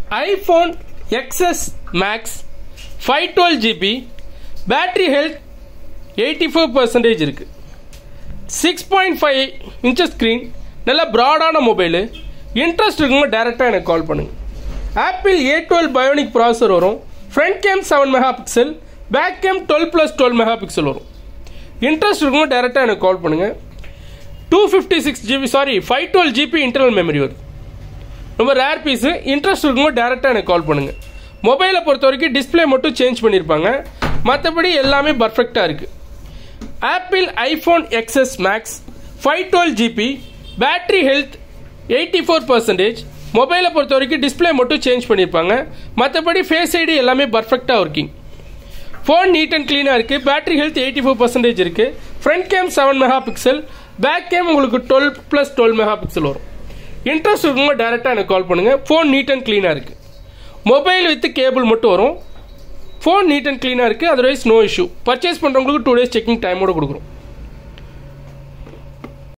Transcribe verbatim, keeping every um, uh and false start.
iPhone X S Max five twelve G B battery health eighty-four percent இருக்கு. six point five inch screen, நல்ல broad-ஆன mobile. Interest இருக்குங்க டைரக்டா எனக்கு call பண்ணுங்க. Apple A twelve Bionic processor வரும். Front cam seven megapixel, back cam twelve plus twelve megapixel வரும். Interest இருக்குங்க டைரக்டா எனக்கு கால் பண்ணுங்க. two fifty-six G B sorry five twelve G B internal memory வரும். ரொம்ப ரேர் பீஸ். இன்ட்ரெஸ்ட் இருக்குங்க டைரக்டா எனக்கு கால் பண்ணுங்க. மொபைலை பொறுத்த வரைக்கும் டிஸ்பிளே மட்டும் சேஞ்ச் பண்ணியிருப்பாங்க, மற்றபடி எல்லாமே பர்ஃபெக்டாக இருக்குது. Apple iPhone X S Max five twelve G B battery health eighty-four percent. மொபைலை பொறுத்த வரைக்கும் டிஸ்பிளே மட்டும் சேஞ்ச் பண்ணியிருப்பாங்க, மற்றபடி ஃபேஸ் ஐடி எல்லாமே பர்ஃபெக்டாக ஒர்க்கிங். ஃபோன் நீட் அண்ட் க்ளீனாக இருக்குது. பேட்டரி ஹெல்த் eighty-four percent இருக்குது. Front cam seven megapixel, back cam உங்களுக்கு twelve plus twelve megapixel வரும். இன்ட்ரெஸ்ட் இருக்குங்க டேரெக்டாக எனக்கு கால் பண்ணுங்கள். ஃபோன் நீட் அண்ட் க்ளீனாக இருக்குது. மொபைல் வித் கேபிள் மட்டும் வரும். ஃபோன் நீட் அண்ட் க்ளீனாக இருக்குது. Otherwise no issue. பர்ச்சேஸ் பண்ணுறவங்களுக்கு டூ டேஸ் செக்கிங் டைமோடு கொடுக்குறோம்.